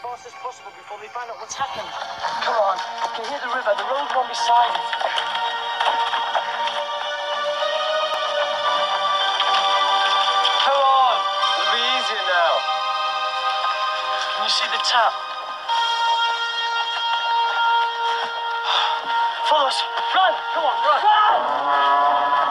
fast as possible before they find out what's happened. Come on, you can hear the river. The road won't be beside it. Come on, it'll be easier now. Can you see the tap? Follow us. Run! Come on, run! Run!